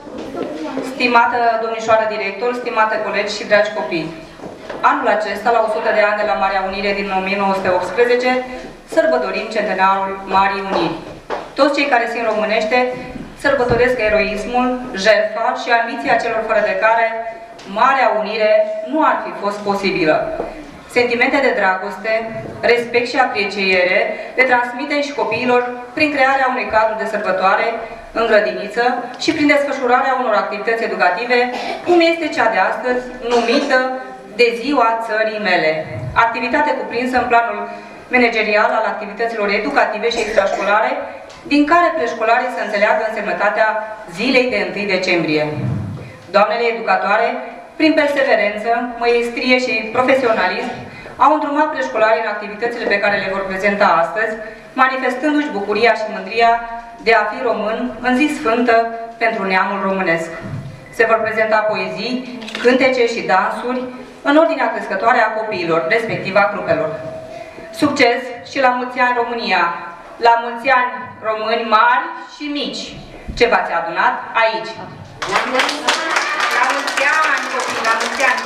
Stimată domnișoară director, stimate colegi și dragi copii, anul acesta, la 100 de ani de la Marea Unire din 1918, sărbătorim centenarul Marii Uniri. Toți cei care simt românește sărbătoresc eroismul, jertfa și ambiția celor fără de care Marea Unire nu ar fi fost posibilă. Sentimente de dragoste, respect și apreciere le transmitem și copiilor prin crearea unui cadru de sărbătoare în grădiniță și prin desfășurarea unor activități educative, cum este cea de astăzi, numită de Ziua Țării Mele. Activitate cuprinsă în planul managerial al activităților educative și extrașcolare, din care preșcolarii să înțeleagă însemnătatea zilei de 1 decembrie. Doamnele educatoare, prin perseverență, măiestrie și profesionalism, au îndrumat preșcolarii în activitățile pe care le vor prezenta astăzi, manifestându-și bucuria și mândria de a fi român în zi sfântă pentru neamul românesc. Se vor prezenta poezii, cântece și dansuri în ordinea crescătoare a copiilor, respectiv a grupelor. Succes și la mulți ani România! La mulți ani români mari și mici, ce v-ați adunat aici. La mulți ani, copii, la mulți ani!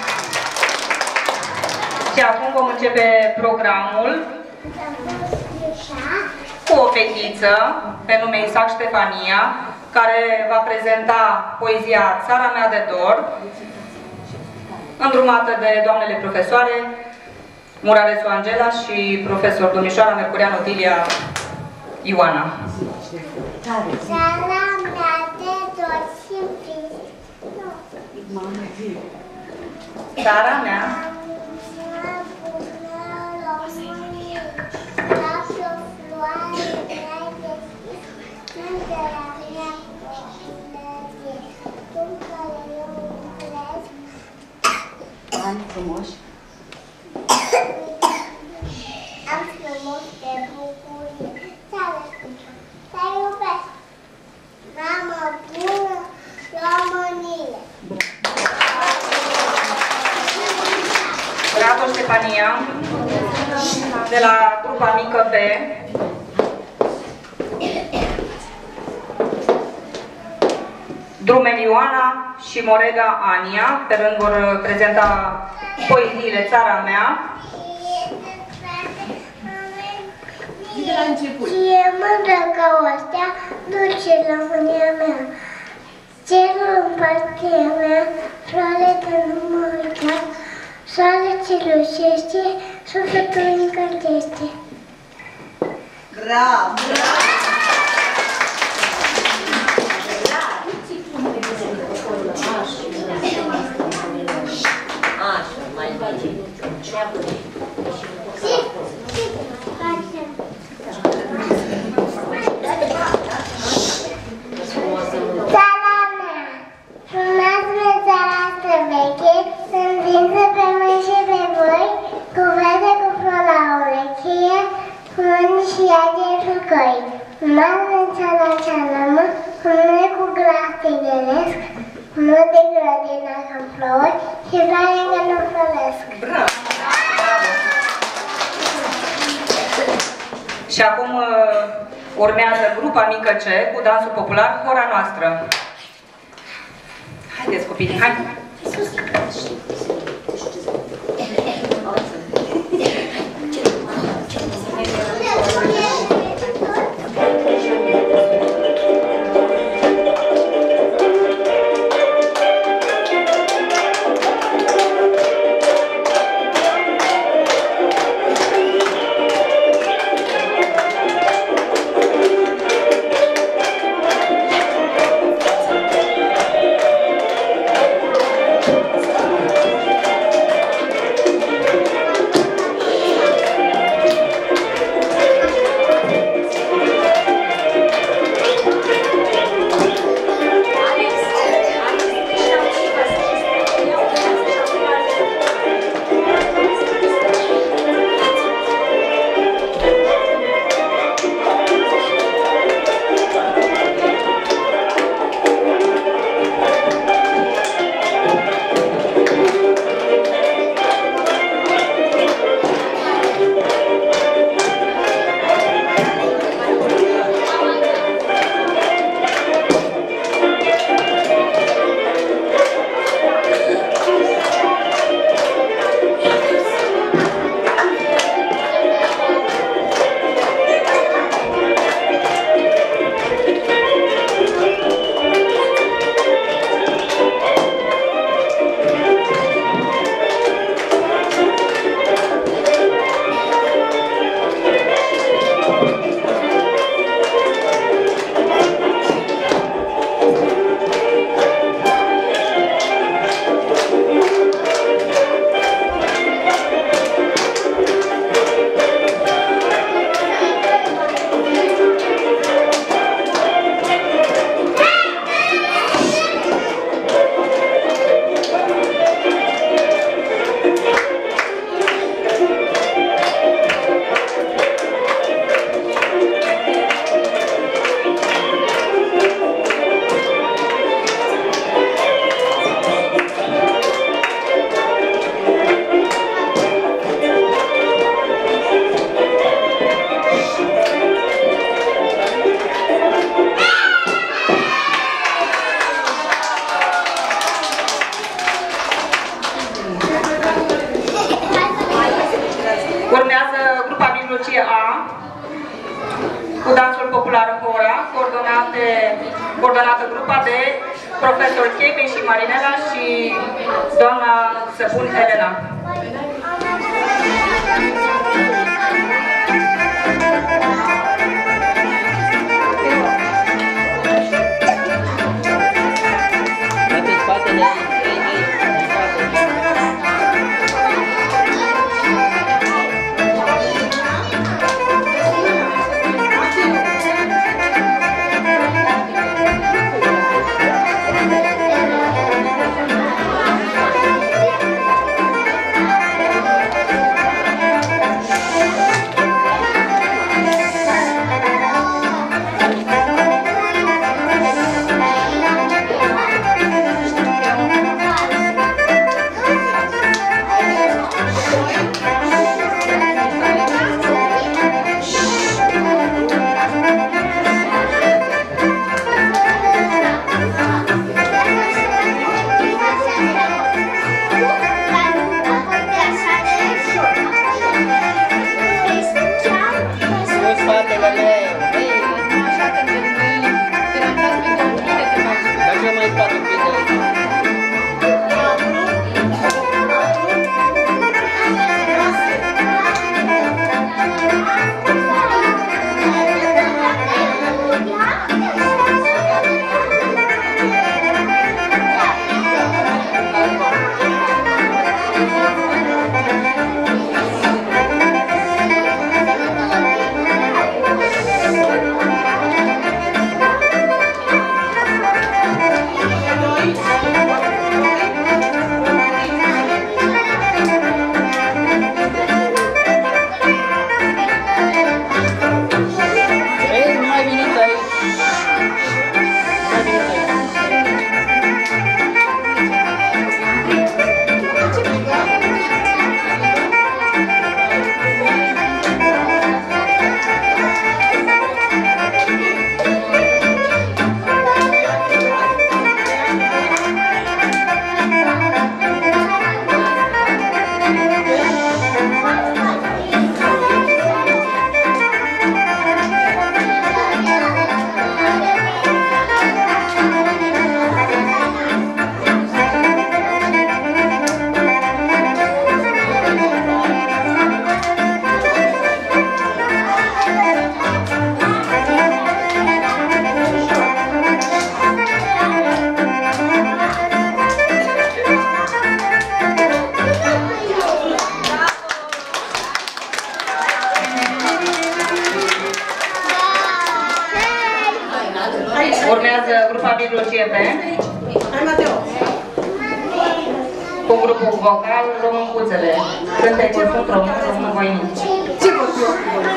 Și acum vom începe programul cu o fetiță pe nume Isaac Ștefania, care va prezenta poezia Țara mea de dor, îndrumată de doamnele profesoare Muraresu Angela și profesor domnișoara Mercurian Otilia Ioana. Țara mea de dor și Țara mea Ani frumoși. Am frumos de bucurie. Țară scumpă, să iubesc. Mamă bună, România. Bravo, Ștefania, de la grupa mică B. Drumen Ioana și Morega Ania, pe rând vor prezenta poeziile Țara mea. E mândră ca o stea, duce România mea. Cerul în partea mea, floare de nu mă uita. Soare ce lucește, sufletul încălzește. Bravo! Așa, mai face. Țara mea, frumoasă țara asta veche, întinsă pe mâini și pe voi, cu verde cu flori la urechie, cu mâini și ageri și căi. Mare în țara cea lămă, cu noi cu glas tineresc, cu noi de grădina ca flori și floare încă nu floresc. Bravo! Și acum urmează grupa mică C cu dansul popular, Hora Noastră. Haideți, copii, hai! coordonată grupa de profesor Chepe și Marinela și doamna Săpun Elena. Urmează grupa Bibliogie B cu grupul vocal Româncuțele. Cântecul sunt român voinici. Ce pot eu?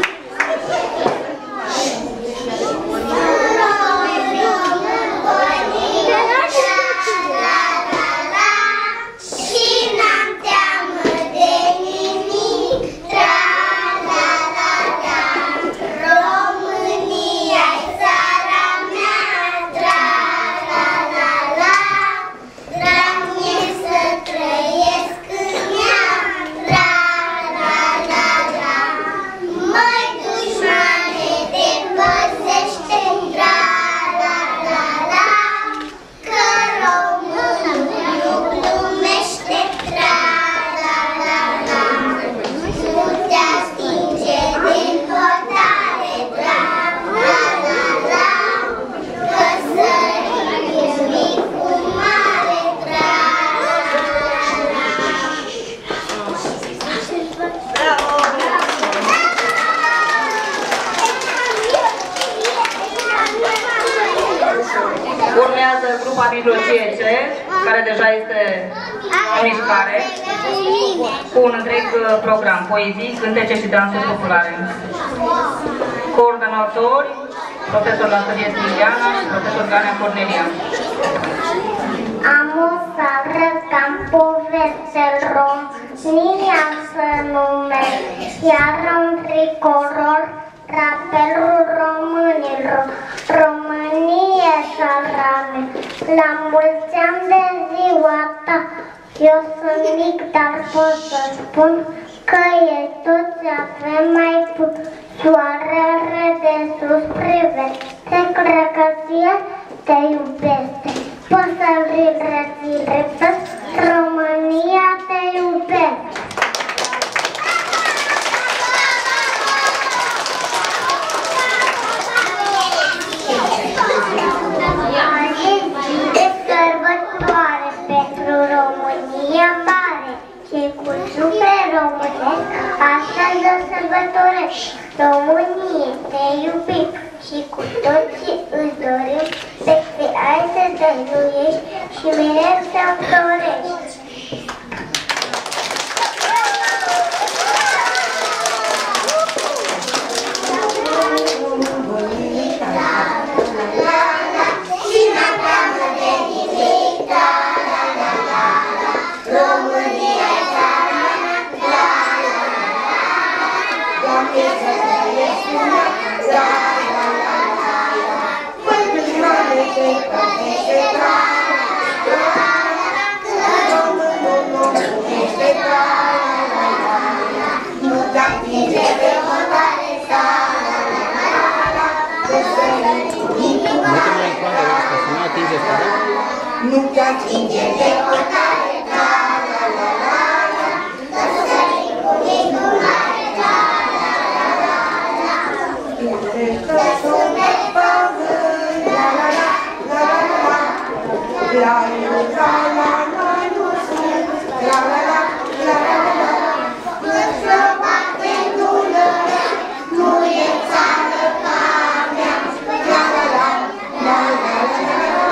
Urmează grupa Bibliogie C, care deja este în mișcare, cu un întreg program, poezii, cântece și dansuri populare. Coordonatori, profesor Lasărie Siliana și profesor Ganea Cornelia. Am o țară cam povestea România să numesc, iar un tricolor drapelul românilor. România țarame, la mulți ani de ziua ta. Eu sunt mic, dar pot să spun că e tot ce avem mai puțin. Soarele de sus privește, cred că ție te iubește. Poți să-l repet, România te iubește. De sărbătoare pentru România mare, cei cu suflet românesc, astăzi o sărbătorești. Românie, te iubim și cu toții îți dorim, peste ai să dăruiești și mereu să înflorești. Nu te atinge de hotare, la la la la la, să sărim cu micul mare, la la la la la, că sunet pământ, la la la la la la, la la la la nu sunt, la la la la la, însă bate lună, nu e țară ca mea, la la la la la la.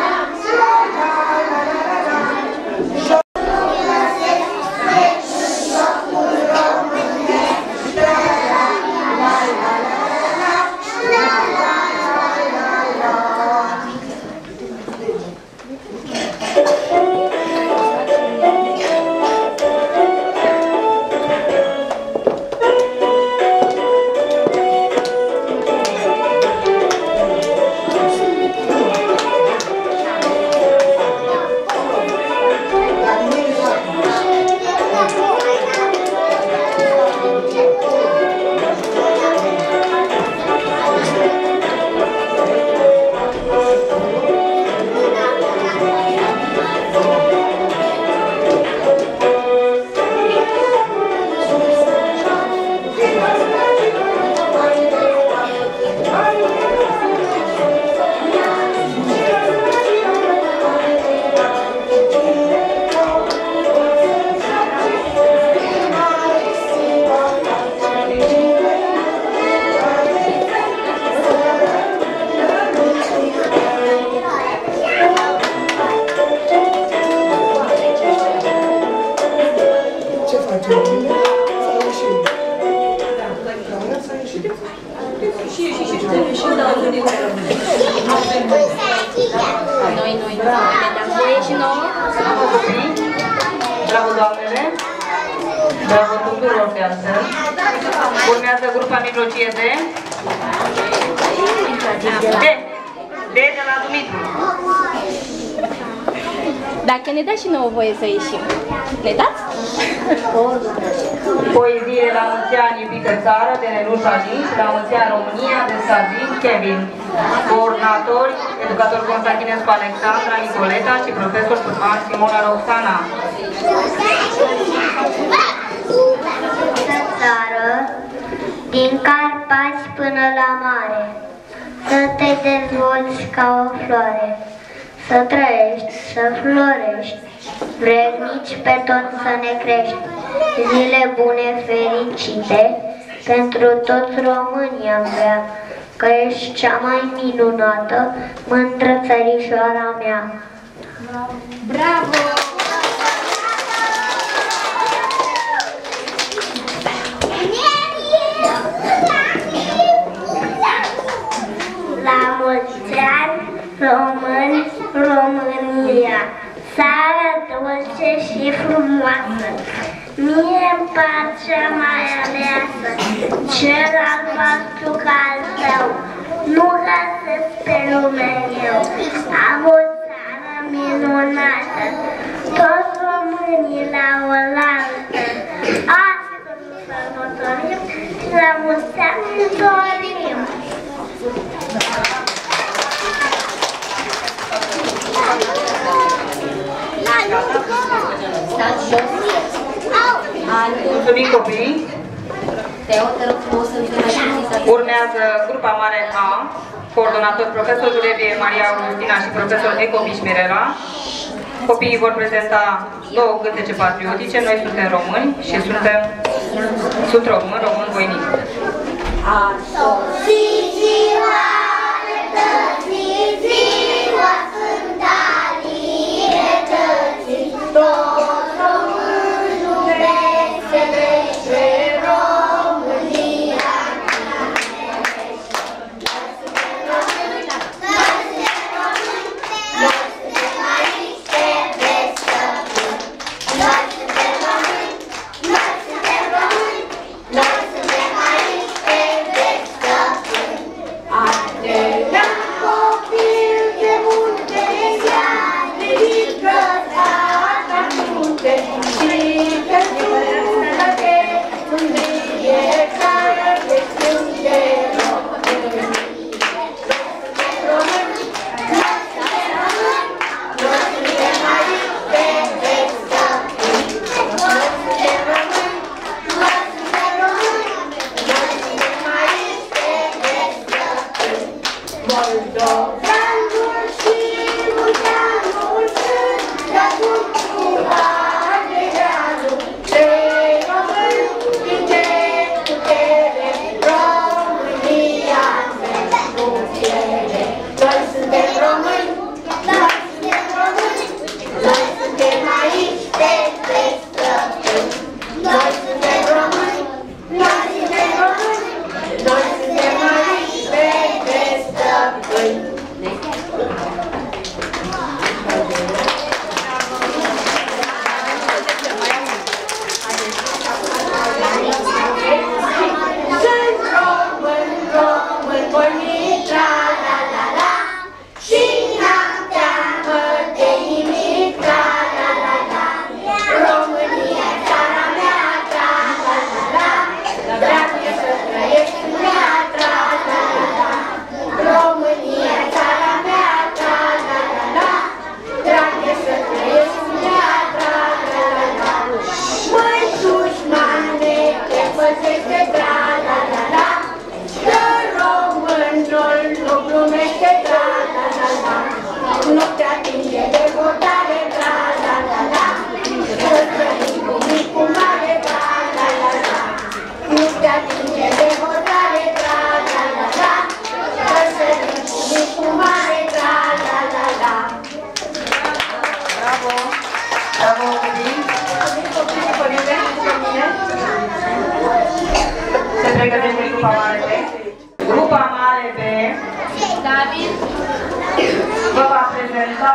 Bravo, doamnele! Bravo tuturor de astăzi! Urmează grupa mijlocie de la Dumitru. Dacă ne dați și nouă voie să ieșim, ne dați? Poezie la mulți ani, iubită țară, de Nenușa Lin, și la mulți ani România, de Sabin Kevin. Coordonatori, educator Constantinescu Alexandra Nicoleta și profesor Turman Simona Roxana. Țară, din Carpați până la mare, să te dezvolți ca o floare, să trăiești, să florești, vrednici pe tot să ne crești, zile bune fericite, pentru toți românii am vrea, că ești cea mai minunată, mândră țărișoara mea. Bravo! La mulți ani, români, România, țară dulce și frumoasă, mie-mi par cea mai aleasă, cel albastru ca al tău, nu găsesc pe lume eu, am o țară minunată, toți românii la oaltă, astăzi sărbătorim și la mulți ani dorim. copii. Urmează grupa mare A, coordonator profesor Durevie Maria Augustina și profesor Ecomici Mirela. Copiii vor prezenta două cântece patriotice. Noi suntem români și sunt români voinici. A sosit ziua dreptății, ziua sfânta libertății, toți români iubesc, se trece România. Noi suntem români, noi suntem români, noi suntem aici pe stăpâni. Noi suntem români, noi suntem români, noi suntem aici pe stăpâni. Așteptăm copil de munte, iar ridică tata munte, și că suflete unde e țară de sânge români. Români, noi suntem români, noi suntem aici pe stăpâni. Noi suntem români, noi suntem români, noi suntem aici pe stăpâni. Moldoveanul și Munteanul sunt răzut cu Adrianul, trei români din de putere, România pentru fiere. Noi suntem români, noi suntem români, noi suntem aici pe stăpâni. Noi suntem români, noi suntem români, noi suntem aici pe stăpâni. Sunt români voinici, la la la la, și n-am teamă de nimic, la la la la. România, țara mea, la la la la, dragă să trăiești în ea, la la la la. România, țara mea, la la la la, dragă să trăiești în ea, la la la la. Măi dușmane, te păzește, la la la la, că românul nu glumește, la la la la. Nu te atinge de hotare, la la la la, să trăim cu mic, cu mare, la la la la. Nu te atinge de hotare, la la la la, să trăim cu mic, cu mare, la la la la. Bravo! Bravo, copii! Se pregătește grupa mare B. Grupa mare B vă va prezenta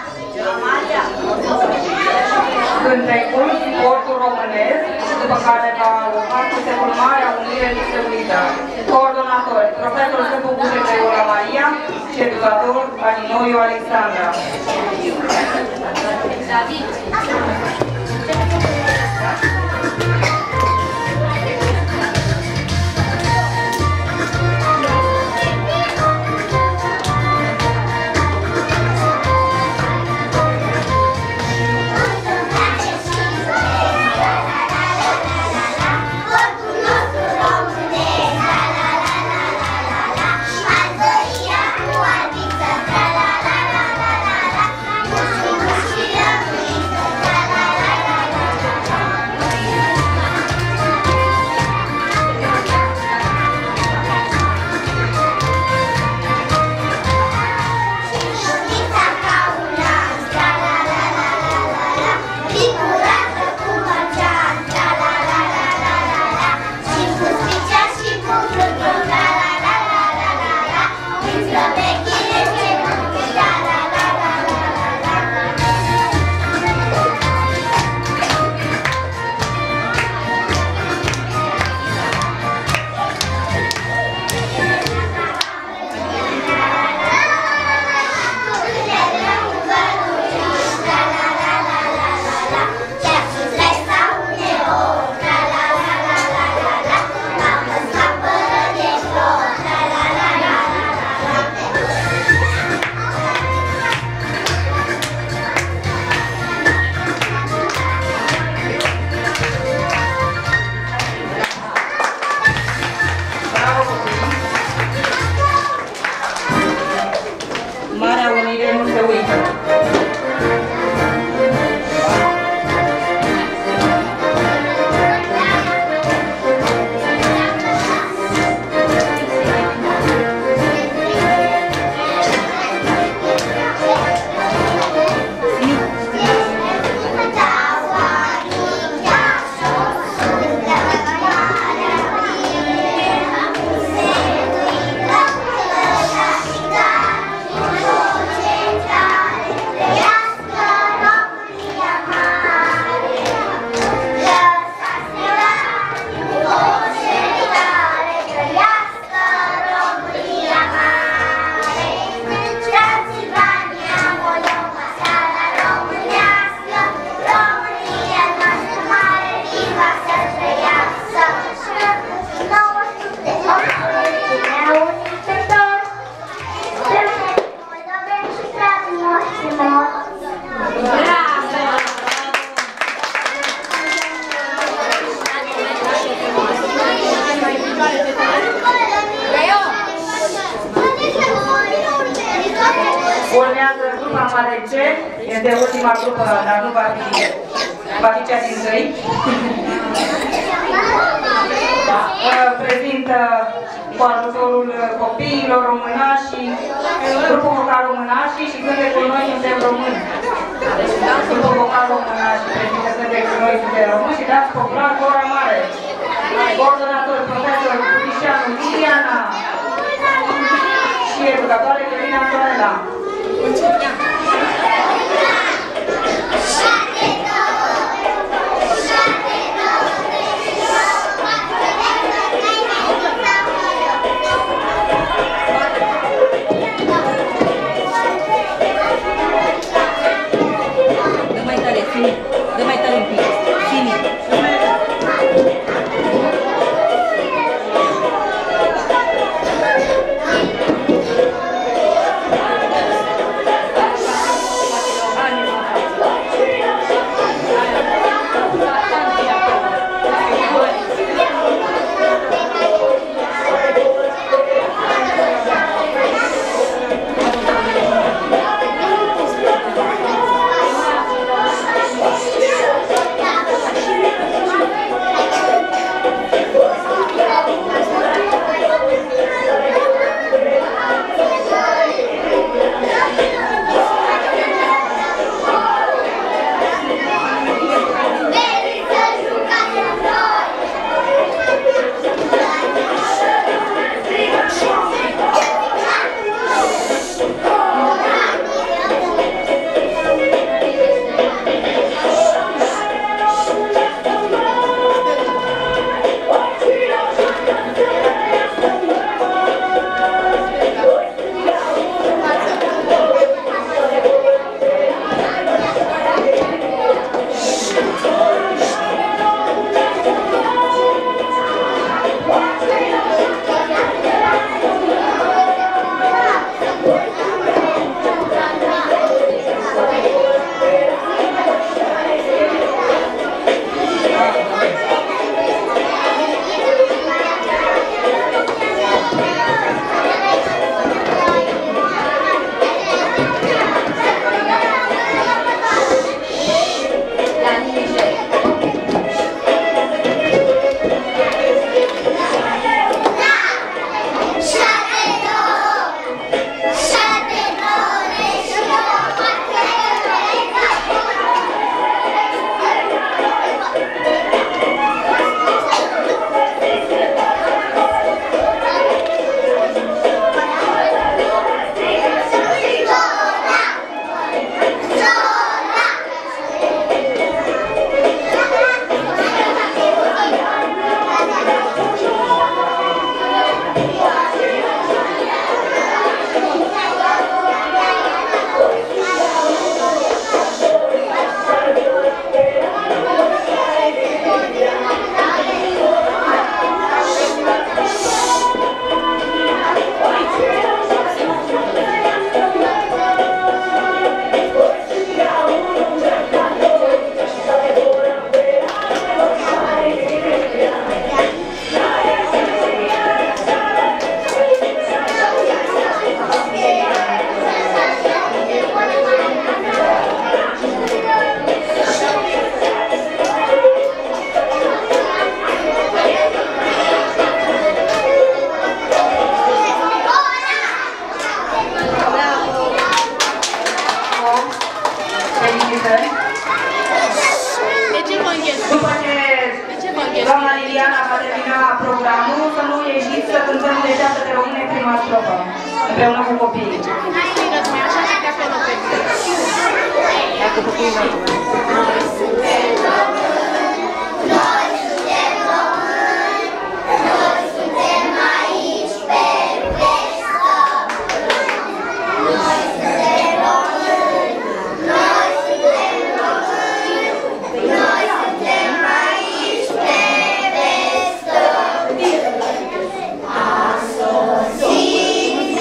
cântecul Sportul Românesc, după care va urma cântecul Marea Unire Distribuită. Coordonatori, profesorul Sfântu Bușecă Iola Maria și educator Alinoiu Alexandra. Sportul nostru românesc, la la la la la la la, Alzăria cu arbiță, la la la la la la la, mușchi, mușchi, rămâiță, la la la la la la la. Urmează grupa mare C, este ultima grupă, dar nu va fi cea din tâi. Prezintă cu ajutorul copiilor românași, grupul vocal românași și cântecul Noi suntem români. Grupul vocal românași prezintă cântecul Noi suntem români și dați popular Cora Mare. Coordonator, profesor Cristianu Liliana și educatoare Călina Antonela. Dă mai tare un pic. Simi. Doamna Liliana va termina programul, să nu ieșiți să cântăm Deșteaptă de Române prima strofă, împreună cu copiii.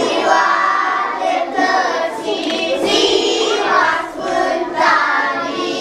Ziua Sfânta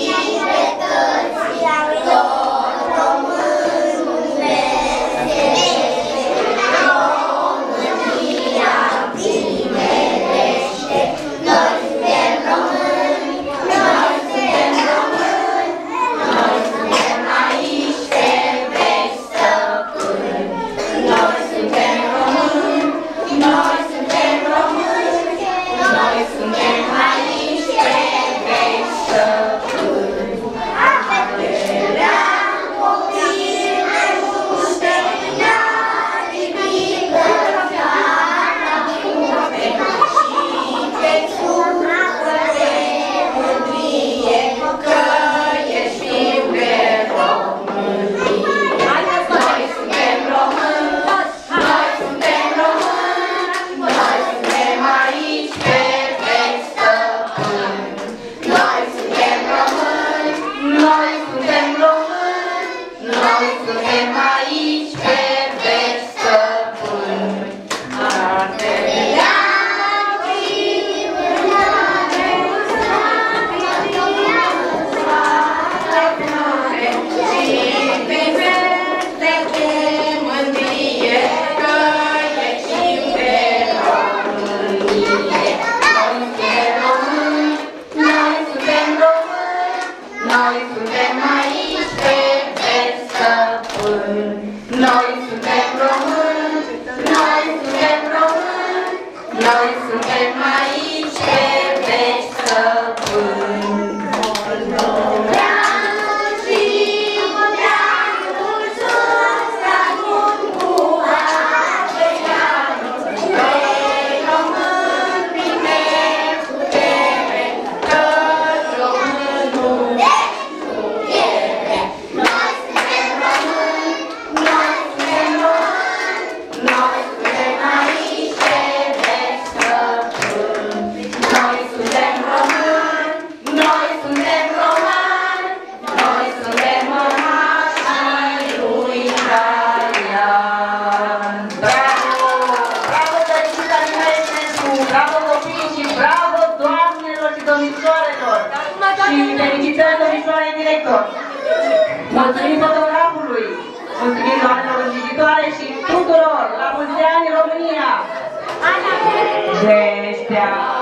Noi suntem aici pe veci stăpâni. Și felicitări domnișoare director! Mulțumim fotografului! Mulțumim doamnelor vizitoare și tuturor! La mulți ani România! Deștea!